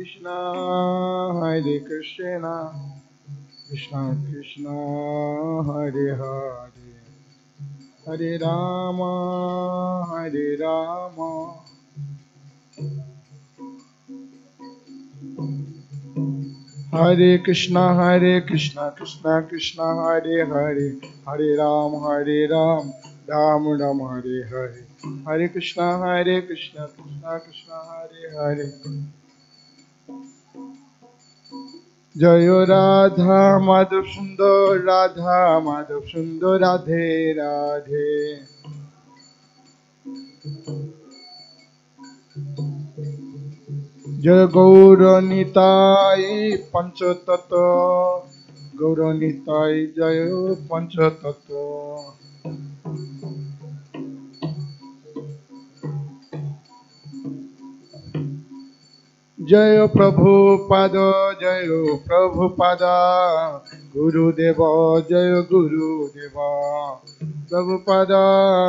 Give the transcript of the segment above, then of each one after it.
Krishna, Hare Krishna, Krishna Krishna, Hare Hare, Hare Rama, Hare Rama, Hare Krishna, Krishna Krishna, Hare Hare, Hare Ram, Ram Ram, Hare Hare, Hare Krishna, Krishna Krishna, Hare Hare. Jayo Radha Madhav Sundar, Radha Madhav Sundar, Radhe Radhe. Jai Gauranitai Panchatattva, Gauranitai Jai Panchatattva. Jai Prabhupada, Jai Prabhupada, Gurudeva, Jai Gurudeva, Prabhupada,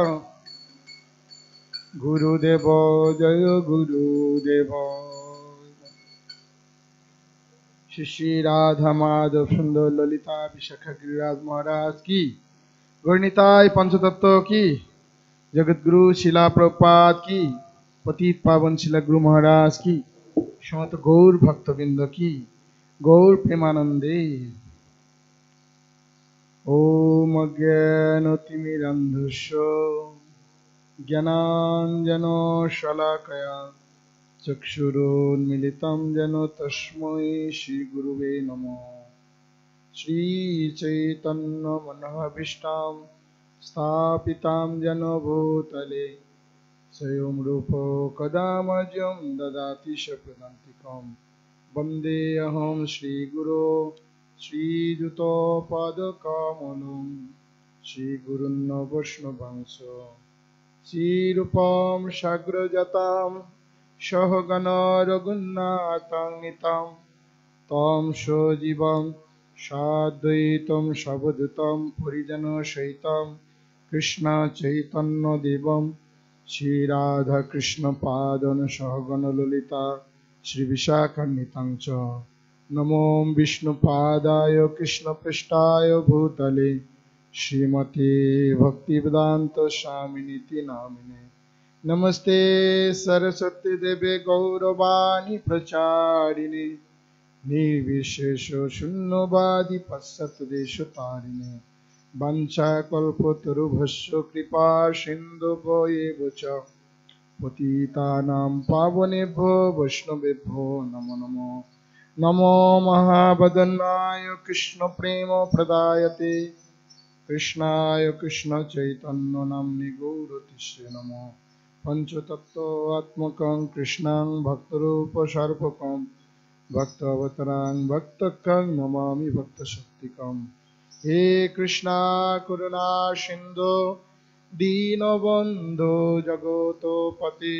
Gurudeva, Jai Gurudeva. Shri Radha Madhav Sundar Lalita Vishakha Giriraj Maharaj ki, Gauranitai Panchatattva ki, Jagat Guru Shila Prabhupada ki, Patit Pavan Shila Guru Maharaj ki, Shant Gaur Bhaktavinda ki, Gaur Premanande. Om Ajnanotimirandhasya Jnananjana Shalakaya Chakshurunmilitam Jana Tasmai Shri Guruve Namo. Shri Chaitanya Manabhishtam Sthapitam Jana Bhutale Swayam Rupa Kadamajam Dadati Shapradantikam Vande Aham Shri Guru Shri Juto Padakamalum Shri Gurunna Vaishnavangsha Shri Rupam Shagrajatam Shahagana Raghunatham Nitam Tam Shojivam Shadvaitam Shabdutam Purijana Shaitam Krishna Chaitanya Devam Shri Radha Krishna Padana Shahagana Lolita Shri Vishakhanitangcha Namo Vishnu Padaya Krishna Prishtaya Bhutale Srimati Bhaktivedanta Swaminiti Namine Namaste Saraswati Deve Gauravani Pracharine Nirvishesha Shunyavadi Passat Desha Tarine Vancha Kalpatarubhasya Kripa Sindhubhaya Vacha Patitanam Pavanebhyo Vaishnavebhyo Namo Namo Namo Mahabhadanaya Krishna Prema Pradayate Krishnaya Krishna Chaitanya Namni Gauratisya Namo Panchatattva Atmakam Krishnam Bhaktarupa Sarvapam Bhaktavatarang Bhaktakam Namami Bhaktashaktikam. He Krishna Karuna Sindhu Dinabandhu Jagoto Pati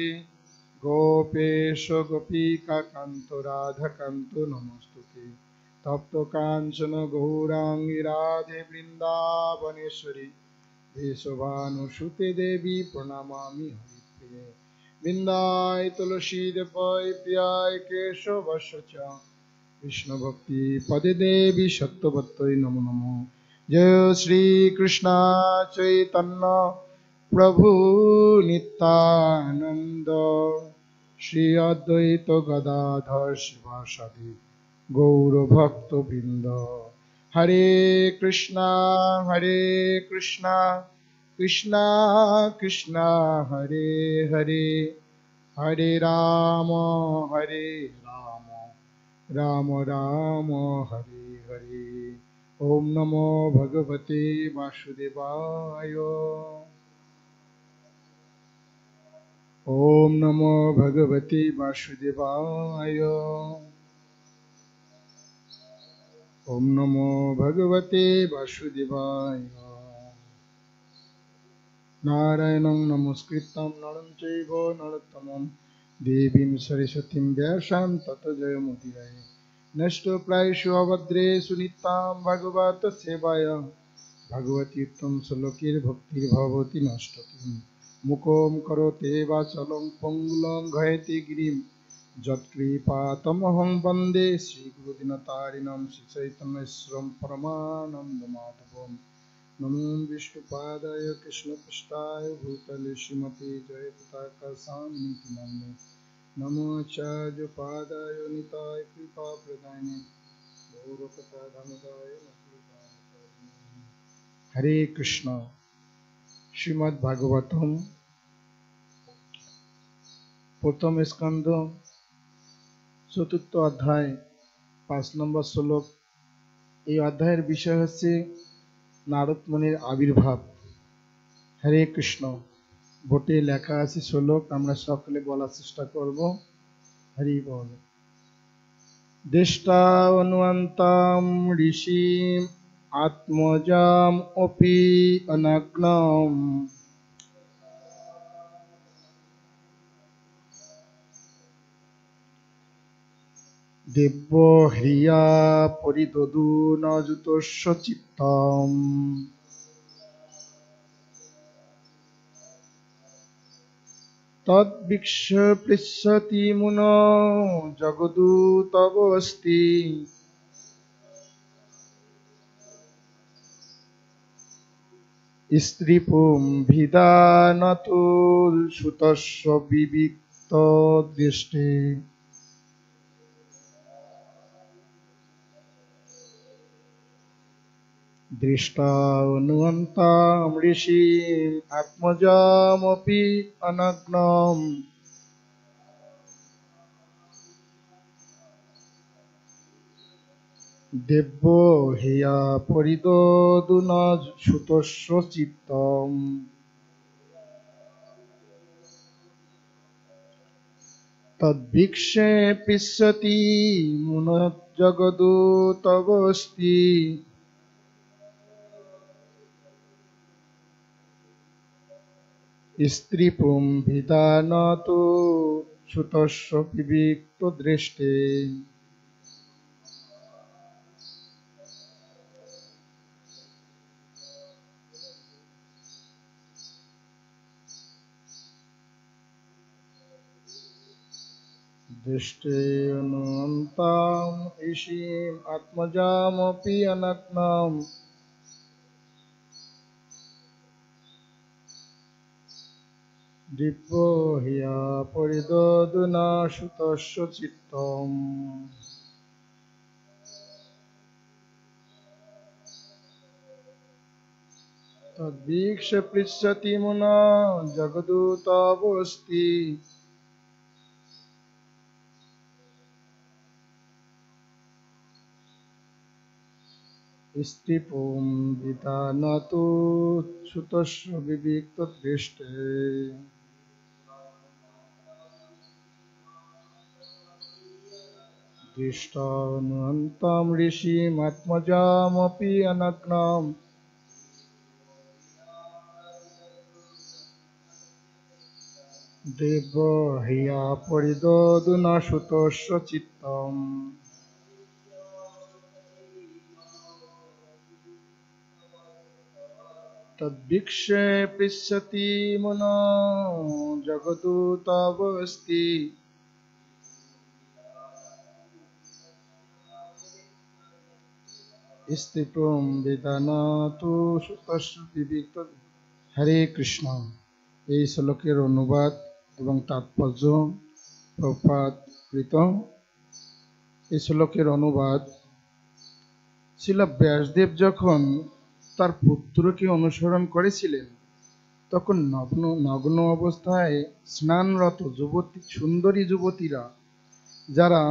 Gopesha Gopika Kanto Radha Kanto Namastuti Tapto Kanchana Gaurangi Radhe Vrindavaneshwari Desavanu Shute Devi Pranamami Haripriye Vindai Tulasi Devai Piyai Keshavasya Krishna Bhakti Pade Devi Sattvatai Namo Namo Jai Shri Krishna Chaitanya Prabhu Nityananda Shri Advaita Gadadhar Shivasadi Gaura Bhakta Vrinda Hare Krishna Krishna Krishna Hare Hare Hare Rama Rama Rama Hare Hare. Om Namo Bhagavate Vasudevaya. Om Namo Bhagavate Vasudevaya. Om Namo Bhagavate Vasudevaya. Narayanam Namaskritam Naram Chaiva Narottamam Devim Saraswatim Vyasam Tata Jayamudiraye. Nashto Praishu Avadreshu Nitam Bhagavata Sevaya Bhagavati Uttam Salokir Bhaktir Bhavati Nashtatim Mukom Karote Vasalam Pangulam Ghayati Girim যৎকৃপাতমহং বন্দে শ্রীগুরুদিনতারিণং শ্রীচৈতন্যেশ্বরং পরমানন্দমাধবং। নমো বিষ্ণুপাদায় কৃষ্ণপৃষ্ঠায় ভূতলে শ্রীমতে জয়পতাকা স্বামিনিতি নাম্নে। নমো আচার্যপাদায় নিতায় কৃপাপ্রদায়নে গৌরকথাধমদায় নমঃ। হরে কৃষ্ণ। শ্রীমদ্ ভাগবতম প্রথম স্কন্ধ চতুর্থ অধ্যায় 5 নম্বর শ্লোক। এই অধ্যায়ের বিষয় হচ্ছে নারদ মুনির আবির্ভাব। হরে কৃষ্ণ। বোর্ডে লেখা আছে শ্লোক, আমরা সকলে বলার চেষ্টা করব। হরি বল। দেষ্টা অনুয়ন্তাম ঋষিম আত্মজাম অপি অনগ্নম দেব্য হ্রিয়া পরিদদু নযুতস্য চিত্তম। তদ্বীক্ষ পৃচ্ছতি মুনো জগদূতবস্তি। স্ত্রীপুং ভিদানতুল সুতস্য বিবিক্ত দৃষ্টে। দৃষ্টা অনুয়ন্তাম ঋষিম আত্মজামপি অনগ্নম দেব্য হেয়া পরিদদুনা সুতস্য চিত্তম। তদ্বীক্ষে পৃচ্ছতি মুনো জগদূতবস্তি। স্ত্রীপুং ভিদানতু সুতস্য বিবিক্ত দৃষ্টে। দৃষ্টে অনুয়ন্তাম ঋষিম আত্মজামপি অনগ্নম দিব্য হিয়া পরিদদুনা সুতস্য চিত্তম। তদ্বীক্ষ পৃচ্ছতি মুনা জগদূতবস্তি। স্ত্রীপুং ভিদানতু সুতস্য বিবিক্ত দৃষ্টে। দৃষ্টা অনুয়ন্তাম ঋষিম আত্মজামপি অনগ্নম দেব্য হিয়া পরিদদুনা সুতস্য চিত্তম। তদ্বীক্ষে পৃচ্ছতি মুনো জগদূতবস্তি। স্ত্রীপুং ভিদানতু সুতস্য বিবিক্ত। হরে কৃষ্ণ। এই শ্লোকের অনুবাদ এবং তাৎপর্য প্রভুপাদ কৃত। এই শ্লোকের অনুবাদ, শ্রীল ব্যাসদেব যখন তার পুত্রকে অনুসরণ করেছিলেন তখন নগ্ন অবস্থায় স্নানরত সুন্দরী যুবতীরা যারা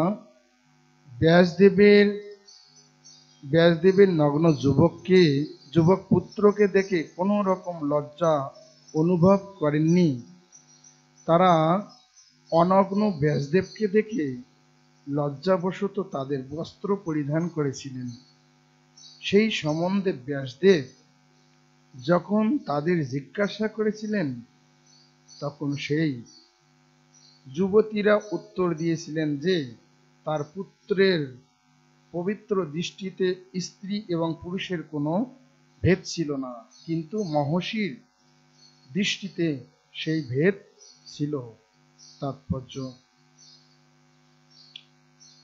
ব্যাসদেবের নগ্ন যুবক পুত্রকে দেখে কোনো রকম লজ্জা অনুভব করেননি, তারা অনগ্ন ব্যাসদেবকে দেখে লজ্জাবশত তাদের বস্ত্র পরিধান করেছিলেন। সেই সম্বন্ধে ব্যাসদেব যখন তাদের জিজ্ঞাসা করেছিলেন তখন সেই যুবতীরা উত্তর দিয়েছিলেন যে তার পুত্রের পবিত্র দৃষ্টিতে স্ত্রী এবং পুরুষের কোনো ভেদ ছিল না, কিন্তু মহর্ষির দৃষ্টিতে সেই ভেদ ছিল। তাৎপর্য,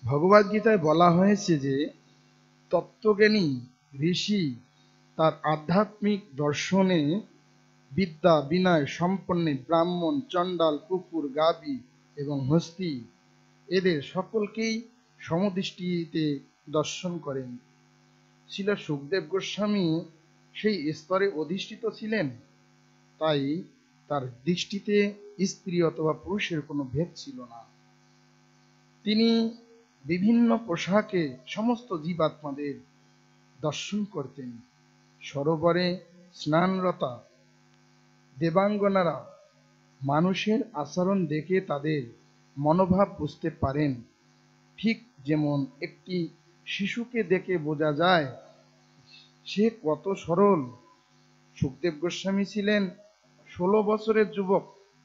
ভগবদ্গীতায় বলা হয়েছে যে তত্ত্বজ্ঞানী ঋষি তার আধ্যাত্মিক দর্শনে বিদ্যা বিনয় সম্পন্নে ব্রাহ্মণ, চণ্ডাল, কুকুর, গাবি এবং হস্তি এদের সকলকেই সমদৃষ্টিতে দর্শন করেন। শ্রীল সুখদেব গোস্বামী সেই স্তরে অধিষ্ঠিত ছিলেন, তাই তার দৃষ্টিতে স্ত্রী অথবা পুরুষের কোনো ভেদ ছিল না। তিনি বিভিন্ন পোশাকে সমস্ত জীবাত্মাদের দর্শন করতেন। সরোবরে স্নানরতা দেবাঙ্গনারা মানুষের আচরণ দেখে তাদের মনোভাব বুঝতে পারেন, ঠিক যেমন একটি শিশুকে দেখে বোঝা যায় সে কত সরল। সুখদেব গোস্বামী ছিলেন 16 বছরের যুবক,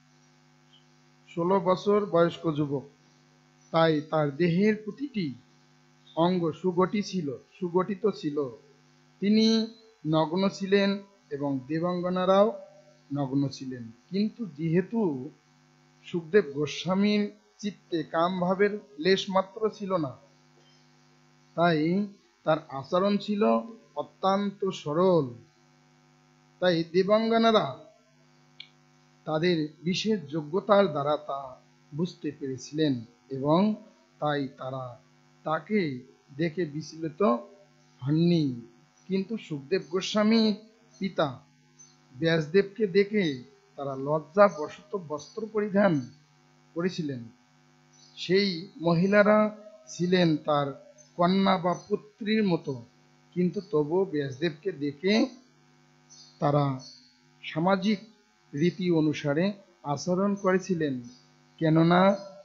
16 বছর বয়স্ক যুবক, তাই তার দেহের প্রতিটি অঙ্গ সুগঠিত ছিল। তিনি নগ্ন ছিলেন এবং দেবাঙ্গনারাও নগ্ন ছিলেন। কিন্তু যেহেতু সুখদেব গোস্বামীর চিত্তে কাম ভাবের লেশ মাত্র ছিল না, তাই তার আচরণ ছিল অত্যন্ত সরল। তাই দেবাঙ্গনারা তাদের বিশেষ যোগ্যতার দ্বারা তা বুঝতে পেরেছিলেন এবং তাই তারা তাকে দেখে বিচলিত হননি। কিন্তু সুখদেব গোস্বামীর পিতা ব্যাসদেবকে দেখে তারা লজ্জাবশত বস্ত্র পরিধান করেছিলেন। সেই মহিলারা ছিলেন তার কন্যা বা পুত্রীর মতো, কিন্তু তবু ব্যাসদেবকে দেখে তারা সামাজিক রীতি অনুসারে আচরণ করেছিলেন। কেননা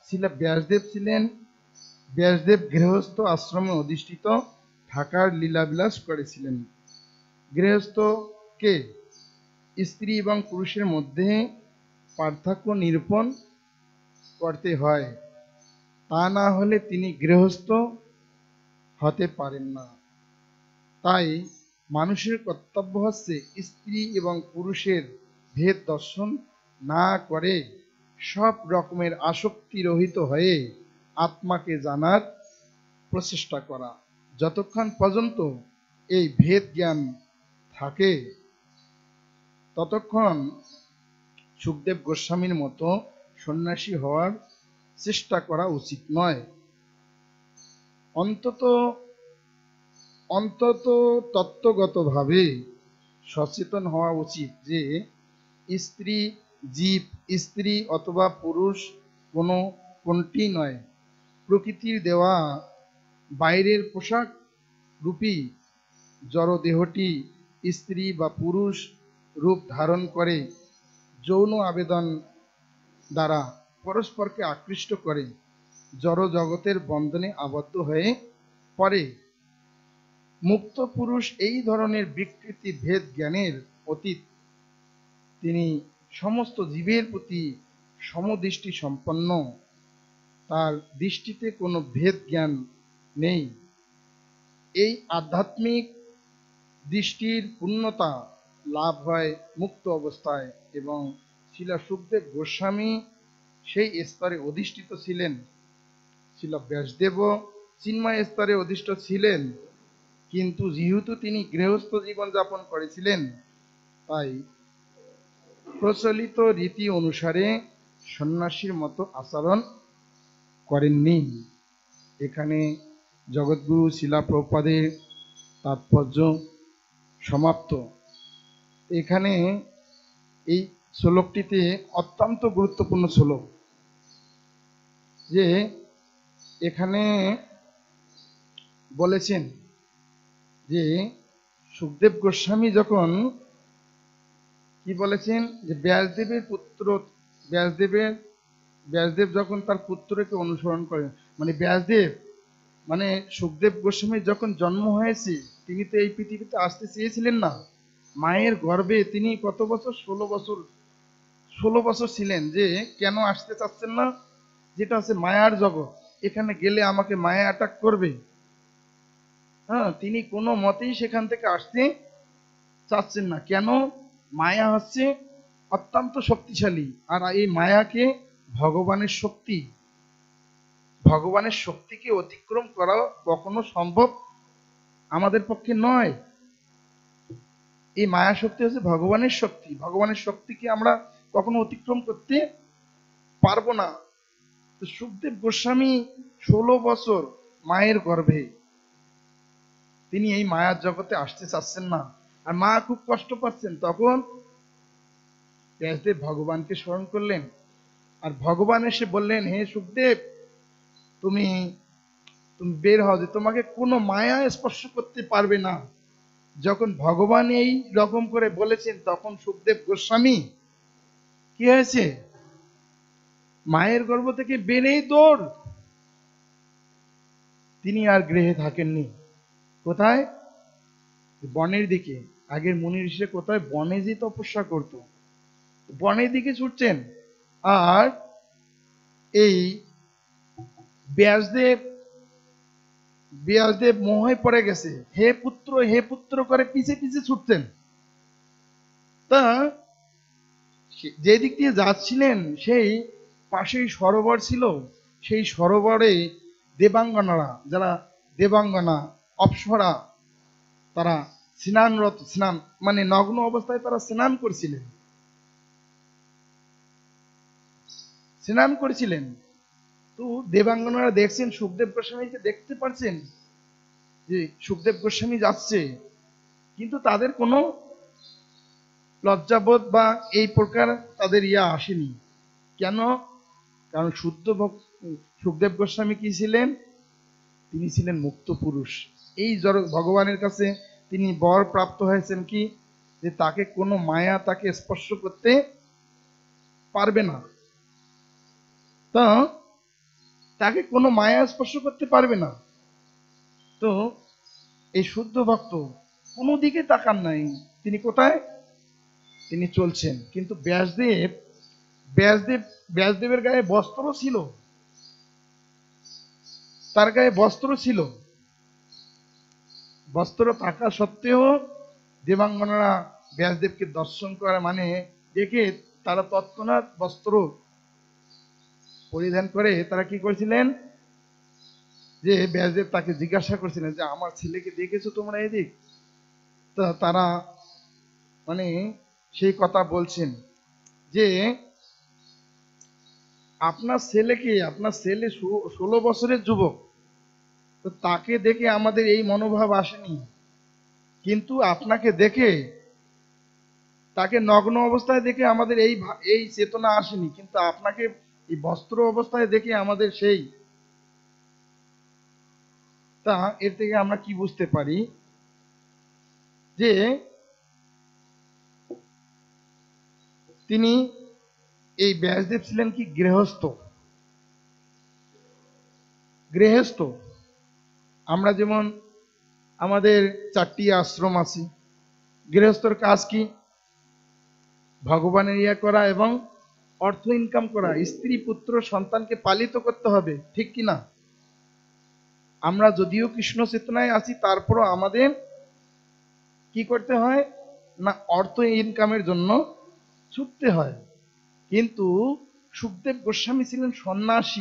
ব্যাসদেব গৃহস্থ আশ্রমে অধিষ্ঠিত থাকার লীলাবিলাস করেছিলেন। গৃহস্থকে স্ত্রী এবং পুরুষের মধ্যে পার্থক্য নিরূপণ করতে হয়, তা না হলে তিনি গৃহস্থ হতে পারেন না। তাই মানুষের কর্তব্য হচ্ছে স্ত্রী এবং পুরুষের ভেদ দর্শন না করে সব রকমের আসক্তি রহিত হয়ে আত্মাকে জানার প্রচেষ্টা করা। যতক্ষণ পর্যন্ত এই ভেদ জ্ঞান থাকে ততক্ষণ সুখদেব গোস্বামীর মতো সন্ন্যাসী হওয়ার চেষ্টা করা উচিত নয়। অন্তত তত্ত্বগতভাবে সচেতন হওয়া উচিত যে স্ত্রী অথবা পুরুষ কোনটি নয়। প্রকৃতির দেওয়া বাইরের পোশাক রূপী জড়দেহটি স্ত্রী বা পুরুষ রূপ ধারণ করে যৌন আবেদন দ্বারা পরস্পরকে আকৃষ্ট করে জড় জগতের বন্ধনে আবদ্ধ হয়ে পড়ে। মুক্ত পুরুষ এই ধরনের বিকৃতি ভেদ জ্ঞানের অতীত। তিনি সমস্ত জীবের প্রতি সমদৃষ্টি সম্পন্ন, তার দৃষ্টিতে কোনো ভেদ জ্ঞান নেই। এই আধ্যাত্মিক দৃষ্টির পূর্ণতা লাভ হয় মুক্ত অবস্থায় এবং শ্রীল সুখদেব গোস্বামী সেই স্তরে অধিষ্ঠিত ছিলেন। শ্রীল ব্যাসদেবও চিন্ময় স্তরে অধিষ্ঠিত ছিলেন, কিন্তু যেহেতু তিনি গৃহস্থ জীবন যাপন করেছিলেন তাই প্রচলিত রীতি অনুসারে সন্ন্যাসীর মতো আচরণ করেননি। এখানে জগৎগুরু শিলা প্রভুপাদের তাৎপর্য সমাপ্ত। এখানে এই শ্লোকটিতে অত্যন্ত গুরুত্বপূর্ণ শ্লোক, যে এখানে বলেছেন যে সুখদেব গোস্বামী যখন কি বলেছেন যে ব্যাসদেব যখন তার পুত্রকে অনুসরণ করেন, মানে সুখদেব গোস্বামীর যখন জন্ম হয়েছে তিনি তো এই পৃথিবীতে আসতে চেয়েছিলেন না। মায়ের গর্ভে তিনি কত বছর 16 বছর ছিলেন, যে কেন আসতে চাচ্ছেন না, যেটা হচ্ছে মায়ার জগৎ, এখানে গেলে আমাকে মায়া অ্যাটাক করবে। তিনি কোনো মতেই সেখান থেকে আসতে চাচ্ছেন না। কেন? মায়া হচ্ছে অত্যন্ত শক্তিশালী, আর এই মায়াকে ভগবানের শক্তি ভগবানের শক্তিকে অতিক্রম করা কখনো সম্ভব আমাদের পক্ষে নয়। এই মায়া শক্তি হচ্ছে ভগবানের শক্তি, ভগবানের শক্তিকে আমরা কখনো অতিক্রম করতে পারবো না। তো সুখদেব গোস্বামী 16 বছর মায়ের গর্ভে, তিনি এই মায়ার জগতে আসতে চাচ্ছেন না, আর মা খুব কষ্ট পাচ্ছেন। তখন ব্যাসদেব ভগবানকে স্মরণ করলেন, আর ভগবান এসে বললেন, হে সুখদেব, তুমি তুমি বের হও, যে তোমাকে কোনো মায়া স্পর্শ করতে পারবে না। যখন ভগবান এই রকম করে বলেছেন, তখন সুখদেব গোস্বামী কি হয়েছে, মায়ের গর্ভ থেকে বেরেই দৌড়। তিনি আর গৃহে থাকেননি। কোথায়? বনের দিকে। আগের মুনি ঋষিরা কোথায়? বনে যে তপস্যা করত, বনের দিকে ছুটছেন। আর এই ব্যাসদেব মোহে পড়ে গেছে, হে পুত্র হে পুত্র করে পিছে পিছে ছুটতেন। তা যে দিক দিয়ে যাচ্ছিলেন, সেই পাশেই সরোবর ছিল। সেই সরোবরে দেবাঙ্গনারা, যারা দেবাঙ্গনা অপ্সরা, তারা স্নানরত, স্নান মানে নগ্ন অবস্থায় তারা স্নান করেছিলেন। তো দেবাঙ্গনারা দেখছেন, সুখদেব গোস্বামীকে দেখতে পাচ্ছেন যে সুখদেব গোস্বামী যাচ্ছে, কিন্তু তাদের কোনো লজ্জাবোধ বা এই প্রকার তাদের আসেনি। কেন? কারণ সুখদেব গোস্বামী কি ছিলেন? তিনি ছিলেন মুক্ত পুরুষ। এই ভগবানের কাছে তিনি বর প্রাপ্ত হয়েছেন কি, যে তাকে কোনো মায়া তাকে স্পর্শ করতে পারবে না। তো তাকে কোনো মায়া স্পর্শ করতে পারবে না। তো এই শুদ্ধ ভক্ত কোনো দিকে তাকান নাই, তিনি কোথায়? তিনি চলছেন। কিন্তু ব্যাসদেবের গায়ে বস্ত্র ছিল, তার গায়ে বস্ত্র ছিল। বস্ত্র থাকা সত্ত্বেও দেবাঙ্গনারা ব্যাসদেবকে দর্শন করা মানে দেখে তারা তৎক্ষণাৎ বস্ত্র পরিধান করে তারা কি করেছিলেন, যে ব্যাসদেব তাকে জিজ্ঞাসা করছিলেন যে আমার ছেলেকে দেখেছো তোমরা এদিক? তো তারা মানে সেই কথা বলছেন যে আপনার ছেলে 16 বছরের যুবক, তো তাকে দেখে আমাদের এই মনোভাব আসেনি, কিন্তু আপনাকে দেখে, তাকে নগ্ন অবস্থায় দেখে আমাদের এই চেতনা আসেনি, কিন্তু আপনাকে এই বস্ত্র অবস্থায় দেখে আমাদের সেই। তা এর থেকে আমরা কি বুঝতে পারি, যে তিনি এই ব্যাসদেব ছিলেন কি গৃহস্থ। আমরা যেমন আমাদের 4টি আশ্রম আছে, গৃহস্থর কাজ কি? ভগবানের করা এবং অর্থ ইনকাম করা, স্ত্রী পুত্র সন্তানকে পালিত করতে হবে, ঠিক কি না? আমরা যদিও কৃষ্ণ চেতনায় আছি, তারপরও আমাদের কি করতে হয় না, অর্থ ইনকামের জন্য ছুটতে হয়। কিন্তু সুখদেব গোস্বামী ছিলেন সন্ন্যাসী।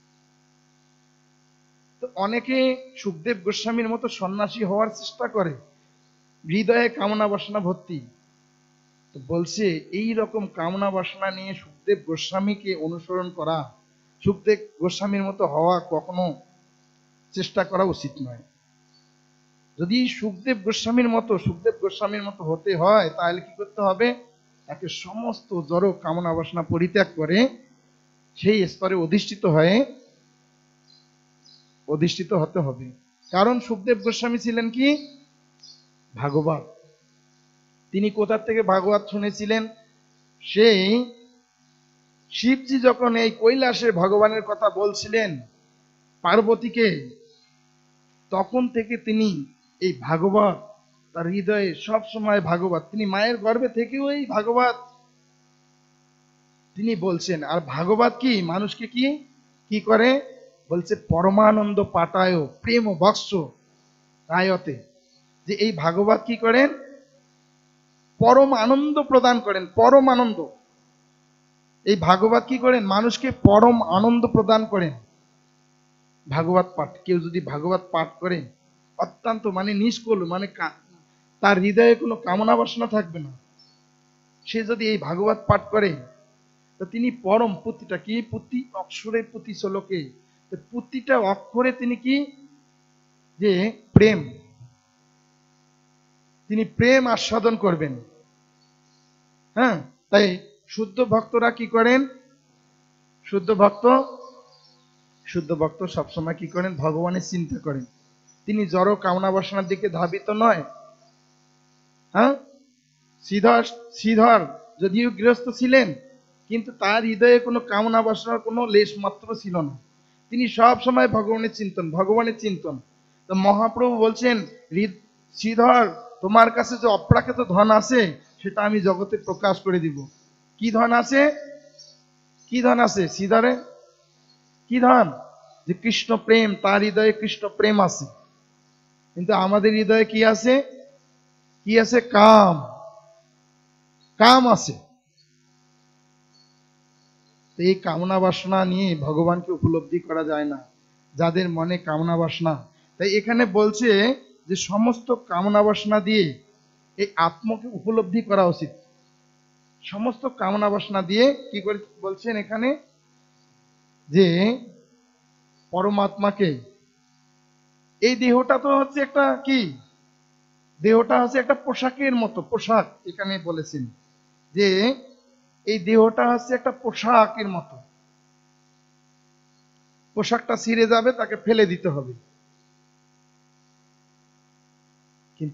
তো অনেকে সুখদেব গোস্বামীর মতো সন্ন্যাসী হওয়ার চেষ্টা করে, হৃদয়ে কামনা বাসনা ভর্তি। তো বলছে এই রকম কামনা বাসনা নিয়ে সুখদেব গোস্বামীকে অনুসরণ করা, সুখদেব গোস্বামীর মতো হওয়া কখনো চেষ্টা করা উচিত নয়। যদি সুখদেব গোস্বামীর মতো হতে হয়, তাহলে কি করতে হবে, তাকে সমস্ত জড় কামনা বাসনা পরিত্যাগ করে সেই স্তরে অধিষ্ঠিত হতে হবে। কারণ সুখদেব গোস্বামী ছিলেন কি ভাগবত। তিনি কোথা থেকে ভাগবত শুনেছিলেন? সেই শিবজি যখন এই কৈলাসে ভগবানের কথা বলছিলেন পার্বতীকে, তখন থেকে তিনি এই ভাগবত তার হৃদয়ে সব সময় ভাগবত, তিনি মায়ের গর্ভে থেকেও এই ভাগবত তিনি বলছেন। আর ভাগবত কি মানুষকে কি করে বলছে, পরমানন্দ পাঠায় প্রেম বৎস রায়তে, যে এই ভাগবত কি করেন, পরম আনন্দ প্রদান করেন। পরম আনন্দ, এই ভাগবত কি করেন, মানুষকে পরম আনন্দ প্রদান করেন। ভাগবত পাঠ, কেউ যদি ভাগবত পাঠ করে অত্যন্ত মানে নিষ্কল, মানে তার হৃদয়ে কোনো কামনা বাসনা থাকবে না। সে যদি এই ভাগবত পাঠ করে তো তিনি পরম, প্রতিটা কি, প্রতি অক্ষরে প্রতি শ্লোকে, প্রতিটা অক্ষরে তিনি কি, যে প্রেম, তিনি প্রেম আস্বাদন করবেন। হ্যাঁ, তাই শুদ্ধ ভক্তরা কি করেন? শুদ্ধ ভক্ত সবসময় কি করেন? ভগবানের চিন্তা করেন। তিনি জড় কামনা বাসনার দিকে ধাবিত নয়। হ্যাঁ, শ্রীধর যদিও গৃহস্থ ছিলেন, কিন্তু তার হৃদয়ে কোনো কামনা বাসনার কোনো লেশ মাত্র ছিল না। তিনি সব সময় ভগবানের চিন্তন। তো মহাপ্রভু বলছেন, শ্রীধর, তোমার কাছে যে অপ্রাকৃত ধন আছে সেটা আমি জগতে প্রকাশ করে দিব। কি ধন আছে? কি ধন আছে শ্রীধরে? কি ধন? যে কৃষ্ণ প্রেম, তার হৃদয়ে কৃষ্ণ প্রেম আছে। কিন্তু আমাদের হৃদয়ে কি আছে? কি আছে? কাম আছে। এই কামনা বাসনা নিয়ে ভগবানকে উপলব্ধি করা যায় না, যাদের মনে কামনা বাসনা। তাই এখানে বলছে যে সমস্ত কামনা বাসনা দিয়ে এই আত্মকে উপলব্ধি করা উচিত। সমস্ত কামনা বাসনা দিয়ে কি করে বলছেন এখানে? যে পরমাত্মাকে, এই দেহটা তো হচ্ছে একটা কি, দেহটা হচ্ছে একটা পোশাকের মতো, পোশাক এখানে বলেছেন যে এই দেহটা হচ্ছে একটা পোশাকের মতো। পোশাকটা ছিঁড়ে যাবে, তাকে ফেলে দিতে হবে। কিন্তু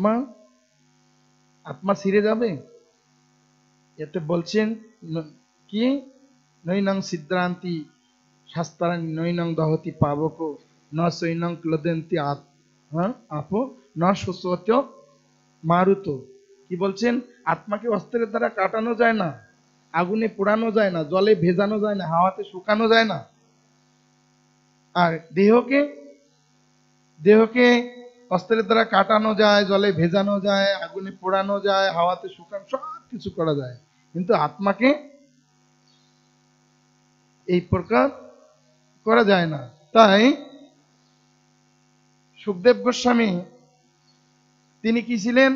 আত্মা ছিঁড়ে যাবে? এতে বলছেন কি, নৈনং সিদ্ধান্তি শাস্ত্রান নৈনং দহতি পাবক ন সৈনং ক্লদন্তি আপো ন শোষত মারুত। কি বলছেন? আত্মাকে অস্ত্রের দ্বারা কাটানো যায় না, আগুনে পোড়ানো যায় না, জলে ভেজানো যায় না, হাওয়াতে শুকানো যায় না। আর দেহকে অস্ত্রের দ্বারা কাটানো যায়, জলে ভেজানো যায়, আগুনে পোড়ানো যায়, হাওয়াতে শুকানো, সব কিছু করা যায়। কিন্তু আত্মাকে এই প্রকার করা যায় না। তাই সুখদেব গোস্বামী তিনি কি ছিলেন?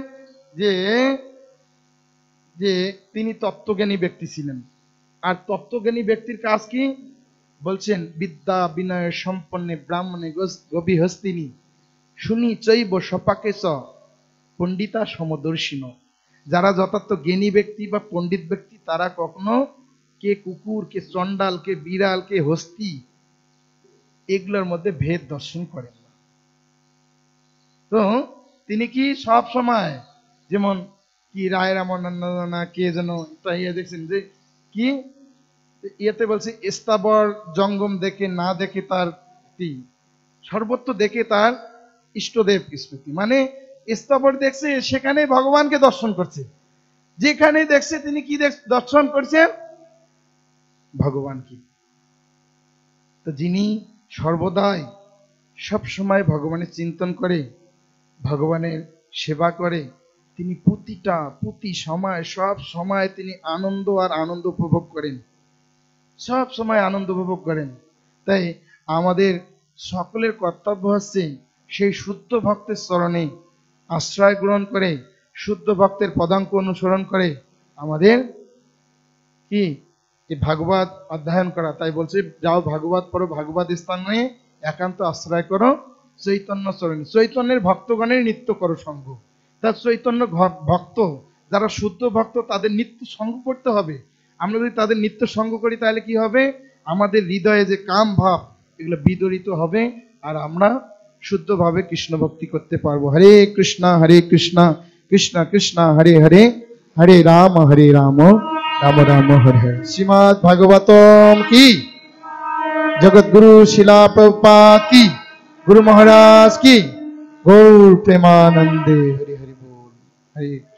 যে তিনি তত্ত্বজ্ঞানী ব্যক্তি ছিলেন। আর তত্ত্বজ্ঞানী ব্যক্তির কাজ কি? বলছেন, বিদ্যা বিনয় সম্পন্নে ব্রাহ্মণে গভীহস্তিনী শুনি চৈব সপাকে চ পণ্ডিতা সমদর্শিন। যারা যথার্থ জ্ঞানী ব্যক্তি বা পণ্ডিত ব্যক্তি, তারা কখনো কে কুকুর, কে চণ্ডাল, কে বিড়াল, কে হস্তি, এগুলোর মধ্যে ভেদ দর্শন করেন না। তো তিনি কি সব সময়, যেমন কি রায় রামানন্দনা কে যেন দেখছেন যে কি ইয়েতে বলছে, স্থাবর জঙ্গম দেখে না দেখে তার সর্বত্র দেখে তার ইষ্টদেব স্মৃতি। মানে স্থাবর দেখছে, সেখানে ভগবানকে দর্শন করছে। যেখানে দেখছে তিনি কি দর্শন করছেন? ভগবানকে। তো যিনি সর্বদাই সব সময় ভগবানের চিন্তন করে, ভগবানের সেবা করে, তিনি প্রতি সময়, সব সময় তিনি আনন্দ আর আনন্দ উপভোগ করেন, সব সময় আনন্দ উপভোগ করেন। তাই আমাদের সকলের কর্তব্য হচ্ছে সেই শুদ্ধ ভক্তের চরণে আশ্রয় গ্রহণ করে, শুদ্ধ ভক্তের পদাঙ্ক অনুসরণ করে আমাদের কি এই ভাগবত অধ্যয়ন করা। তাই বলছে, যাও ভাগবত পড়ো, ভাগবত স্থানে একান্ত আশ্রয় করো চৈতন্য চরণে। চৈতন্যের ভক্তগণের নিত্য করো সঙ্গ। তার চৈতন্য ভক্ত যারা শুদ্ধ ভক্ত, তাদের নিত্য সঙ্গ করতে হবে। আমরা যদি তাদের নিত্য সঙ্গ করি, তাহলে কি হবে? আমাদের হৃদয়ে যে কাম ভাব, এগুলো বিদরিত হবে, আর আমরা শুদ্ধভাবে কৃষ্ণ ভক্তি করতে পারবো। হরে কৃষ্ণ কৃষ্ণ কৃষ্ণ হরে হরে, হরে রাম রাম রাম হরে হরে। শ্রীমদ্ ভাগবতম কি, জগৎগুরু শিলা প্রভুপাদ কি, गुरु महाराज की, गौर प्रेमानंदे। हरि हरि बोल। हरे